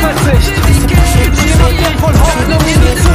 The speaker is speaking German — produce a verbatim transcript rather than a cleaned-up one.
Zuversicht. Niemand wird von Hoffnung in die Zukunft.